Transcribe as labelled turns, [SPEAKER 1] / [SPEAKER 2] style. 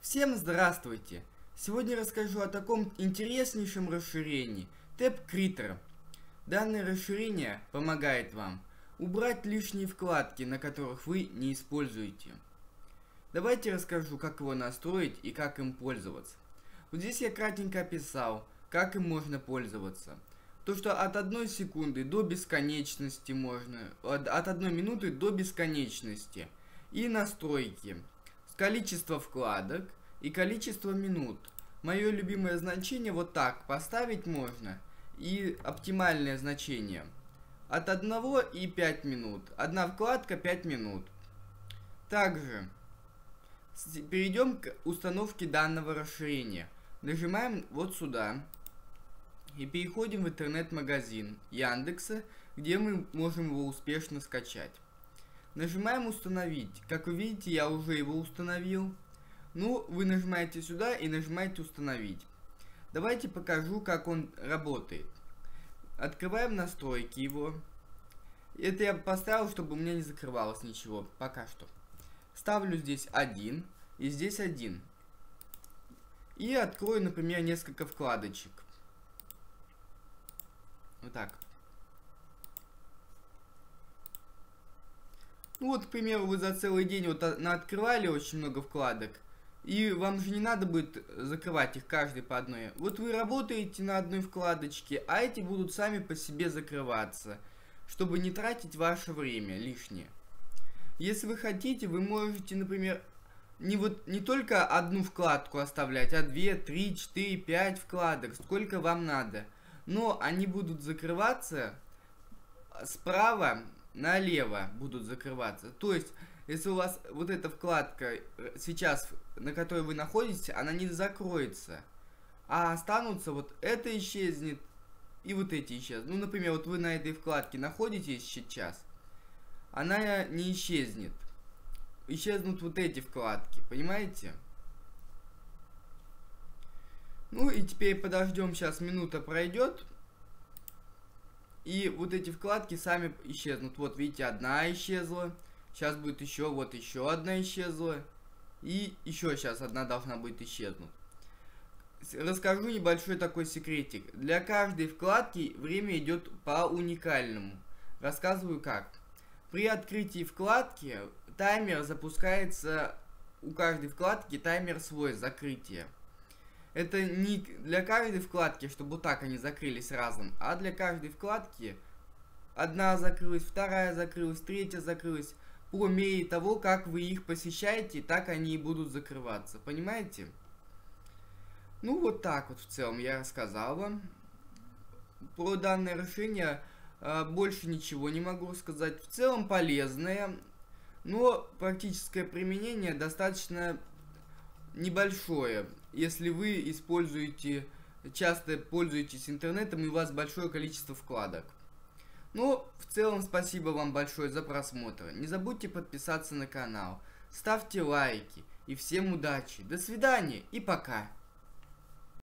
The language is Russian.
[SPEAKER 1] Всем здравствуйте! Сегодня расскажу о таком интереснейшем расширении TabCreator. Данное расширение помогает вам убрать лишние вкладки, на которых вы не используете. Давайте расскажу, как его настроить и как им пользоваться. Вот здесь я кратенько описал, как им можно пользоваться. То, что от 1 секунды до бесконечности можно, от 1 минуты до бесконечности. И настройки. Количество вкладок и количество минут. Мое любимое значение вот так поставить можно. И оптимальное значение. От 1 и 5 минут. Одна вкладка 5 минут. Также перейдем к установке данного расширения. Нажимаем вот сюда. И переходим в интернет-магазин Яндекса, где мы можем его успешно скачать. Нажимаем установить. Как вы видите, я уже его установил. Ну, вы нажимаете сюда и нажимаете установить. Давайте покажу, как он работает. Открываем настройки его. Это я поставил, чтобы у меня не закрывалось ничего. Пока что. Ставлю здесь 1 и здесь 1. И открою, например, несколько вкладочек. Вот так. Ну вот, к примеру, вы за целый день вот открывали очень много вкладок, и вам же не надо будет закрывать их каждый по одной. Вот вы работаете на одной вкладочке, а эти будут сами по себе закрываться, чтобы не тратить ваше время лишнее. Если вы хотите, вы можете, например, не только одну вкладку оставлять, а 2, 3, 4, 5 вкладок, сколько вам надо. Но они будут закрываться справа налево будут закрываться. То есть, если у вас вот эта вкладка сейчас, на которой вы находитесь, она не закроется. А останутся вот это исчезнет и вот эти исчезнут. Ну, например, вот вы на этой вкладке находитесь сейчас, она не исчезнет. Исчезнут вот эти вкладки, понимаете? Ну и теперь подождем, сейчас минута пройдет. И вот эти вкладки сами исчезнут. Вот видите, одна исчезла. Сейчас будет еще, вот еще одна исчезла. И еще сейчас одна должна будет исчезнуть. Расскажу небольшой такой секретик. Для каждой вкладки время идет по уникальному. Рассказываю как. При открытии вкладки таймер запускается, у каждой вкладки таймер свой закрытия. Это не для каждой вкладки, чтобы вот так они закрылись разом, а для каждой вкладки одна закрылась, вторая закрылась, третья закрылась. По мере того, как вы их посещаете, так они и будут закрываться. Понимаете? Ну вот так вот в целом я рассказал вам. Про данное решение больше ничего не могу сказать. В целом полезное, но практическое применение достаточно небольшое, если вы часто пользуетесь интернетом и у вас большое количество вкладок. Но в целом спасибо вам большое за просмотр. Не забудьте подписаться на канал, ставьте лайки и всем удачи. До свидания и пока.